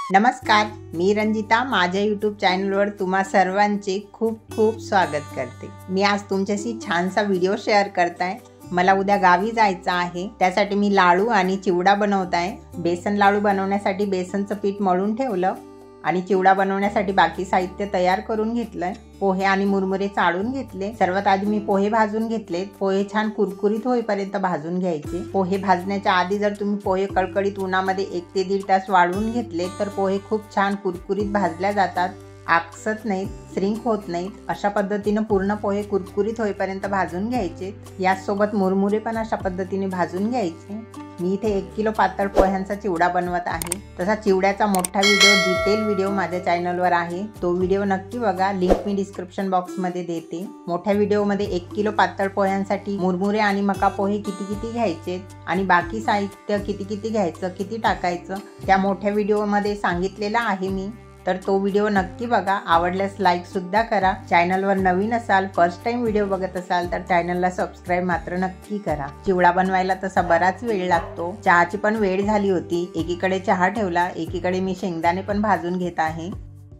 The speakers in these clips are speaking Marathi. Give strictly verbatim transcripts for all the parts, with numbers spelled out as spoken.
नमस्कार, मी रंजिता माझ्या यूट्यूब चॅनलवर तुम्हा सर्वांचे खूप खूप स्वागत करते। मी आज तुमच्याशी छानसा व्हिडिओ शेअर करताय। मला उद्या गावी जायचं आहे, त्यासाठी मी लाडू आणि चिवडा बनवत आहे। बेसन लाडू बनवण्यासाठी बेसनचं पीठ मळून ठेवलं आणि चिवडा बनवण्यासाठी बाकी साहित्य तयार करून घेतलंय। पोहे आणि मुरमुरे चाळून घेतले। सर्वात आधी मी पोहे भाजून घेतले। पोहे छान कुरकुरीत होईपर्यंत भाजून घ्यायचे। पोहे भाजण्याच्या आधी जर तुम्ही पोहे कळकळीत उन्हामध्ये एक ते दीड तास वाळवून घेतले तर पोहे खूप छान कुरकुरीत भाजल्या जातात, आकसत नाहीत, श्रिंक होत नाहीत। अशा पद्धतीने पूर्ण पोहे कुरकुरीत होईपर्यंत भाजून घ्यायचे। यासोबत मुरमुरे पण अशा पद्धतीने भाजून घ्यायचे। मी इथे एक किलो पातळ पोह्यांचा चिवडा बनवत आहे। तसा चिवड्याचा मोठा व्हिडिओ डिटेल व्हिडिओ माझ्या चॅनलवर आहे, तो व्हिडिओ नक्की बघा, लिंक मी डिस्क्रिप्शन बॉक्स मध्ये देते। मोठ्या व्हिडिओमध्ये एक किलो पातळ पोह्यांसाठी मुरमुरे आणि मका पोहे किती किती घ्यायचे आणि बाकी साहित्य किती किती घ्यायचं, किती टाकायचं, त्या मोठ्या व्हिडिओमध्ये सांगितलेलं आहे मी, तर तो व्हिडिओ नक्की बघा। आवडल्यास लाईक सुद्धा करा। चॅनलवर नवीन असाल, फर्स्ट टाइम व्हिडिओ बघत असाल तर चॅनलला सबस्क्राइब मात्र नक्की करा। चिवडा बनवायला तसा बराच वेळ लागतो। चहाची पण वेळ झाली होती, एकीकडे चहा ठेवला, एकीकडे मी शेंगदाणे पण भाजून घेत आहे।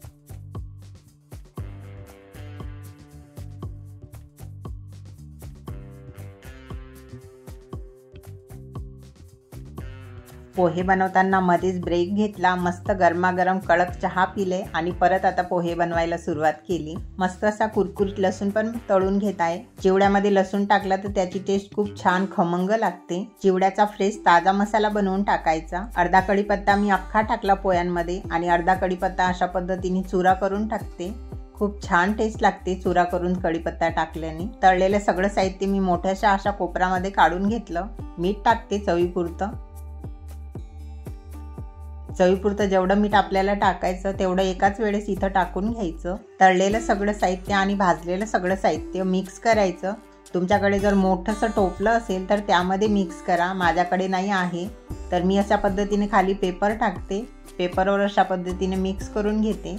पोहे बनवताना मध्येच ब्रेक घेतला, मस्त गरमागरम कडक चहा पिले आणि परत आता पोहे बनवायला सुरुवात केली। मस्त असा कुरकुरीत लसूण पण तळून घेत आहे। चिवड्यामध्ये लसूण टाकला तर त्याची टेस्ट खूप छान खमंग लागते। चिवड्याचा फ्रेश ताजा मसाला बनवून टाकायचा। अर्धा कढीपत्ता मी अख्खा टाकला पोह्यांमध्ये आणि अर्धा कढीपत्ता अशा पद्धतीने चुरा करून टाकते। खूप छान टेस्ट लागते चुरा करून कढीपत्ता टाकल्याने। तळलेलं सगळं साहित्य मी मोठ्याशा अशा कोपऱ्यामध्ये काढून घेतलं। मीठ टाकते चवीपुरतं। चवीपुरतं जेवढं मीठ आपल्याला टाकायचं तेवढं एकाच वेळेस इथं टाकून घ्यायचं। तळलेलं सगळं साहित्य आणि भाजलेलं सगळं साहित्य मिक्स करायचं। तुमच्याकडे जर मोठंसं टोपलं असेल तर त्यामध्ये मिक्स करा, माझ्याकडे नाही आहे तर मी अशा पद्धतीने खाली पेपर टाकते, पेपरवर अशा पद्धतीने मिक्स करून घेते।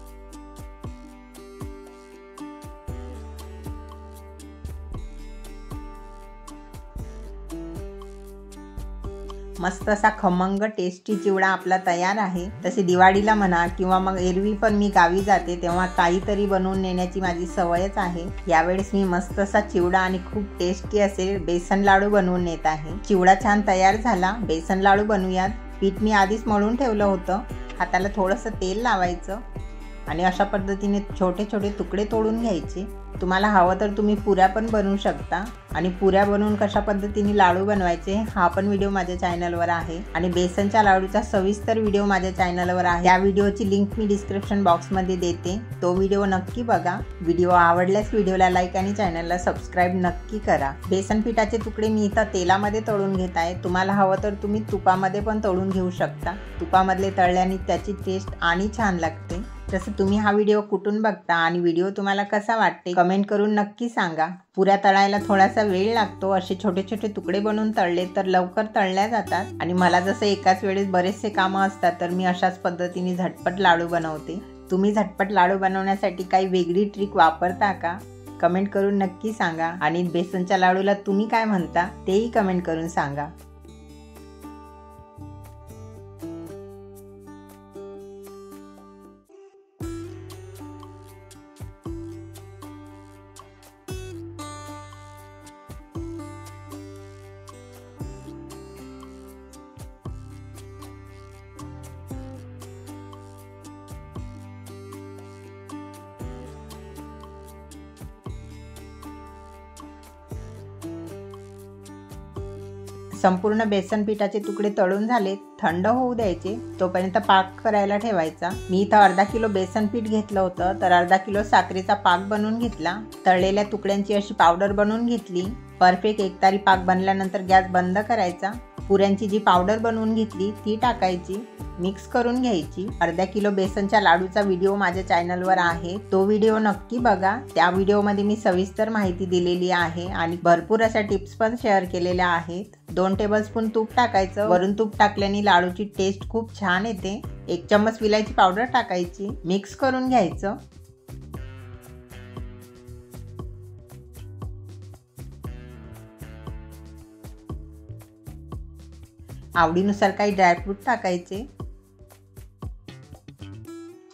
मस्त असा खमंग टेस्टी चिवडा आपला तयार आहे। तसे दिवाळीला म्हणा किंवा मग एरवी पण मी गावी जाते तेव्हा काहीतरी बनवून नेण्याची माझी सवयच आहे। यावेळेस मी मस्त असा चिवडा आणि खूप टेस्टी असे बेसन लाडू बनवून नेत आहे। चिवडा छान तयार झाला, बेसन लाडू बनवूयात। पीठ मी आधीच मळून ठेवलं होतं, हाताला थोडंसं तेल लावायचं आणि अशा पद्धतीने छोटे छोटे तुकडे तोडून घ्यायचे। तुम्हाला हवं तर तुम्ही पुऱ्या पण बनवू शकता आणि पुऱ्या बनवून कशा पद्धतीने लाडू बनवायचे हा पण व्हिडिओ माझ्या चॅनलवर आहे आणि बेसनच्या लाडूचा सविस्तर व्हिडिओ माझ्या चॅनलवर आहे। या व्हिडिओची लिंक मी डिस्क्रिप्शन बॉक्समध्ये देते, तो व्हिडिओ नक्की बघा। व्हिडिओ आवडल्यास व्हिडिओला लाईक आणि चॅनलला सबस्क्राइब नक्की करा। बेसन पिठाचे तुकडे मी इथं तेलामध्ये तळून घेत आहे, तुम्हाला हवं तर तुम्ही तुपामध्ये पण तळून घेऊ शकता। तुपामधले तळल्याने त्याची टेस्ट आणि छान लागते। तसं तुम्ही हा व्हिडिओ कुठून बघता आणि व्हिडिओ तुम्हाला कसा वाटते कमेंट करून नक्की सांगा। पुऱ्या तळायला थोडासा वेळ लागतो, असे छोटे छोटे तुकडे बनवून तळले तर लवकर तळल्या जातात आणि मला जसं एकाच वेळेस बरेचसे कामं असतात तर मी अशाच पद्धतीने झटपट लाडू बनवते। तुम्ही झटपट लाडू बनवण्यासाठी काही वेगळी ट्रिक वापरता का? कमेंट करून नक्की सांगा आणि बेसनच्या लाडूला तुम्ही काय म्हणता तेही कमेंट करून सांगा। संपूर्ण बेसन पिठाचे तुकडे तळून झाले, थंड होऊ द्यायचे, तोपर्यंत पाक करायला ठेवायचा। मी इथं अर्धा किलो बेसन पीठ घेतलं होतं तर अर्धा किलो साखरेचा पाक बनवून घेतला। तळलेल्या तुकड्यांची अशी पावडर बनवून घेतली। परफेक्ट एकतारी पाक बनल्यानंतर गॅस बंद करायचा। पुऱ्यांची जी पावडर बनवून घेतली ती टाकायची, मिक्स करून घ्यायची। अर्धा किलो बेसनच्या लाडूचा व्हिडिओ माझ्या चॅनलवर आहे, तो व्हिडिओ नक्की बघा। त्या व्हिडिओमध्ये मी सविस्तर माहिती दिलेली आहे आणि भरपूर अशा टिप्स पण शेअर केलेल्या आहेत। दोन टेबलस्पून तूप टाकायचं, वरून तूप टाकल्याने लाडूची टेस्ट खूप छान येते। एक चम्मच विलायची पावडर टाकायची, मिक्स करून घ्यायचं। आवडीनुसार काही ड्रायफ्रूट टाकायचे।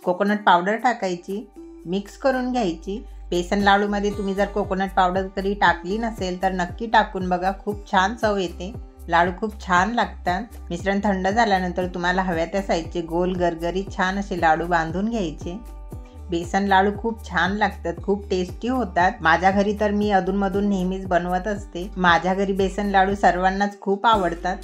कोकोनट पावडर टाकायची, मिक्स करून घ्यायची। बेसन लाडूमध्ये तुम्ही जर कोकोनट पावडर तरी टाकली नसेल तर नक्की टाकून बघा, खूप छान चव येते। लाडू खूप छान लागतात। मिश्रण थंड झाल्यानंतर तुम्हाला हव्या त्या साईजचे गोल गरगरीत छान असे लाडू बांधून घ्यायचे। बेसन लाडू खूप छान लागतात, खूप टेस्टी होतात। माझ्या घरी तर मी अधूनमधून नेहमीच बनवत असते। माझ्या घरी बेसन लाडू सर्वांनाच खूप आवडतात।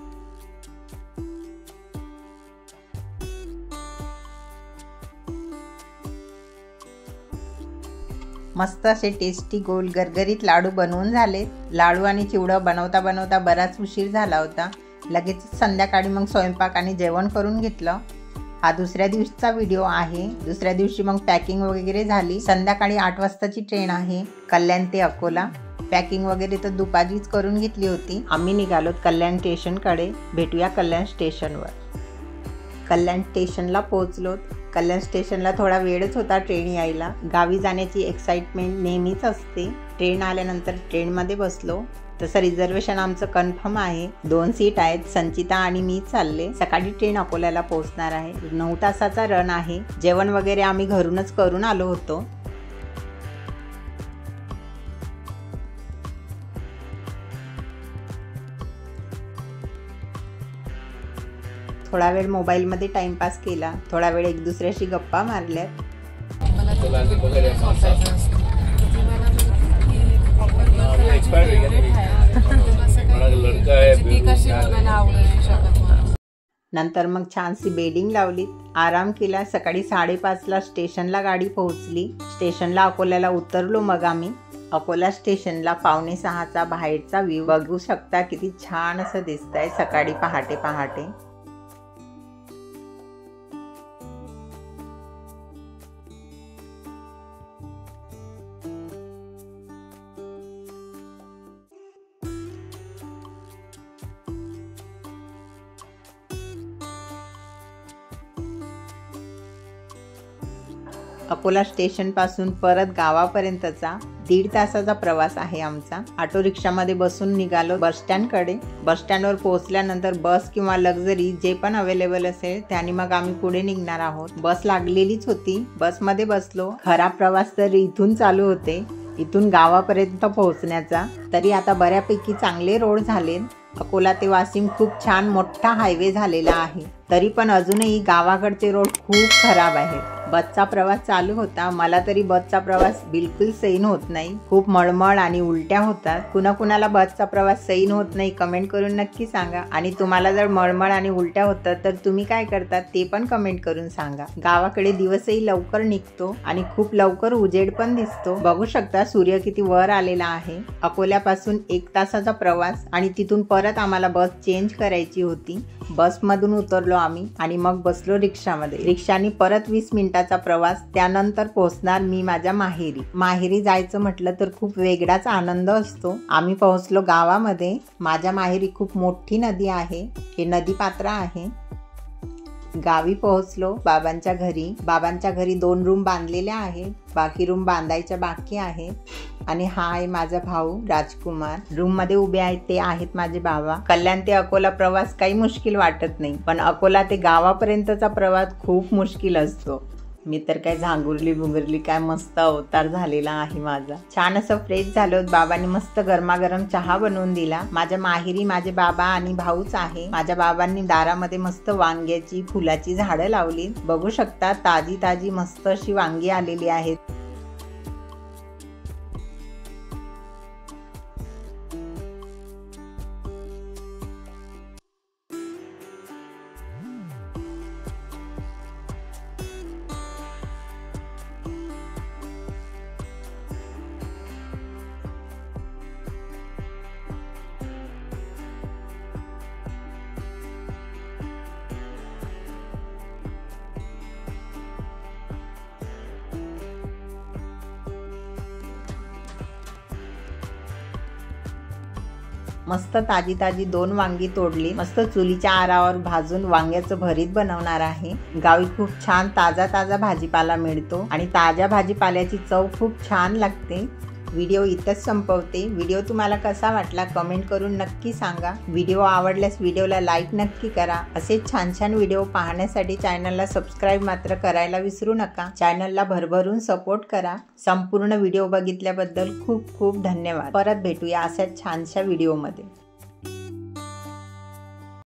मस्त असे टेस्टी गोल गरगरीत लाडू बनवून झाले। लाडू आणि चिवडं बनवता बनवता बराच उशीर झाला होता। लगेच संध्याकाळी मग स्वयंपाक आणि जेवण करून घेतलं। हा दुसऱ्या दिवशीचा व्हिडिओ आहे। दुसऱ्या दिवशी मग पॅकिंग वगैरे झाली। संध्याकाळी आठ वाजताची ट्रेन आहे कल्याण ते अकोला। पॅकिंग वगैरे तर दुपारीच करून घेतली होती। आम्ही निघालो कल्याण स्टेशनकडे। भेटूया कल्याण स्टेशनवर। कल्याण स्टेशनला पोहोचलो। कल्याण स्टेशनला थोडा वेळच होता ट्रेन यायला। गावी जाण्याची एक्साइटमेंट नेहमीच असते। ट्रेन आल्यानंतर ट्रेनमध्ये बसलो। तसं रिझर्वेशन आमचं कन्फर्म आहे। दोन सीट आहेत, संचिता आणि मी चालले। सकाळी ट्रेन अकोल्याला पोहोचणार आहे। नऊ तासाचा रन आहे। जेवण वगैरे आम्ही घरूनच करून आलो होतो। थोडा वेळ मोबाईलमध्ये टाइमपास केला। थोडा वेळ एक दुसऱ्याशी गप्पा मारल्या। नंतर मग छानशी बेडिंग लावली, आराम केला। सकाळी साडेपाचला स्टेशनला गाडी पोहोचली। स्टेशनला अकोल्याला उतरलो मग आम्ही। अकोला स्टेशनला पावणे सहाचा बाहेरचा व्ह्यू बघू शकता, किती छान असं दिसतंय सकाळी पहाटे पहाटे। अकोला स्टेशन पासून परत गावापर्यंतचा दीड तासाचा प्रवास आहे आमचा। ऑटो रिक्षामध्ये बसून निघालो बस स्टँड कडे। बस स्टँडवर पोहोचल्यानंतर बस किंवा लक्झरी जे पण अवेलेबल असेल त्याने मग आम्ही पुढे निघणार आहोत। बस लागलेलीच होती, बसमध्ये बसलो। खरा प्रवास तर इथून चालू होते, इथून गावापर्यंत पोहोचण्याचा। तरी आता बऱ्यापैकी चांगले रोड झाले। अकोला ते वाशिम खूप छान मोठा हायवे झालेला आहे। तरी पण अजूनही गावाकडचे रोड खूप खराब आहेत। बसचा प्रवास चालू होता। मला तरी बसचा प्रवास बिलकुल सैन होत नाही, खूप मळमळ आणि उलट्या होतात। कुणा कुणाला बसचा प्रवास सैन होत नाही कमेंट करून नक्की सांगा। आणि तुम्हाला जर मळमळ आणि उलट्या होतात तर तुम्ही काय करतात ते पण कमेंट करून सांगा। गावाकडे दिवसही लवकर निघतो आणि खूप लवकर उजेड पण दिसतो। बघू शकता सूर्य किती वर आलेला आहे। अकोल्यापासून एक तासाचा प्रवास आणि तिथून परत आम्हाला बस चेंज करायची होती। बसमधून उतरलो आम्ही आणि मग बसलो रिक्षामध्ये। रिक्षाने परत वीस मिनिटाचा प्रवास, त्यानंतर पोहोचणार मी माझ्या माहेरी। माहेरी जायचं म्हटलं तर खूप वेगळाच आनंद असतो। आम्ही पोहोचलो गावामध्ये। माझ्या माहेरी खूप मोठी नदी आहे, हे नदी पात्र आहे। गावी पोहोचलो बाबांच्या घरी। बाबांच्या घरी दोन रूम बांधलेल्या आहेत, बाकी रूम बांधायच्या बाकी आहे। आणि हा आहे माझा भाऊ राजकुमार। रूम मध्ये उभे आहेत ते आहेत माझे बाबा। कल्याण ते अकोला प्रवास काही मुश्किल वाटत नाही, पण अकोला ते गावापर्यंतचा प्रवास खूप मुश्किल असतो। मी तर काय झांगुरली बुंगुरली, काय मस्त अवतार झालेला आहे माझा। छान असं फ्रेश झालो। बाबांनी मस्त गरमागरम चहा बनवून दिला। माझ्या माहेरी माझे बाबा आणि भाऊच आहे। माझ्या बाबांनी दारामध्ये मस्त वांग्याची फुलाची झाडं लावली। बघू शकता ताजी ताजी मस्त अशी वांगी आलेली आहेत। मस्त ताजी ताजी दोन वांगी तोडली। मस्त चुलीच्या आरावर भाजून वांग्याचं भरीत बनवणार आहे। गावी खूप छान ताजा ताजा भाजीपाला मिळतो आणि ताज्या भाजीपाल्याची चव खूप छान लागते। व्हिडिओ इथंच संपवते। व्हिडिओ तुम्हाला कसा वाटला कमेंट करून नक्की सांगा। व्हिडिओ आवडल्यास व्हिडिओला लाईक नक्की करा। असे छान छान व्हिडिओ पाहण्यासाठी चॅनलला सबस्क्राईब मात्र करायला विसरू नका। चॅनलला भरभरून सपोर्ट करा। संपूर्ण व्हिडिओ बघितल्याबद्दल खूप खूप धन्यवाद। परत भेटूया अशाच छानशा व्हिडिओमध्ये।